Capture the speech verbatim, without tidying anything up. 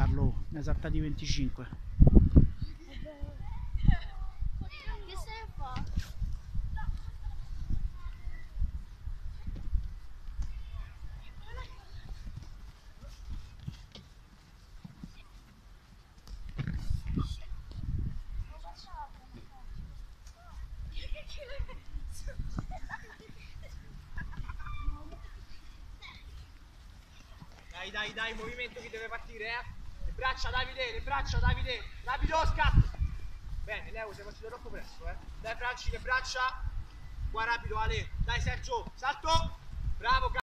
Carlo, ne saltati venticinque. Che se ne fa? Dai, dai, dai, movimento che deve partire, eh. Le braccia, Davide, le braccia, Davide. Rapido, scatto. Bene, Leo, sei partito troppo presto, eh. Dai, Franci, le braccia. Qua rapido, Ale. Dai, Sergio, salto. Bravo,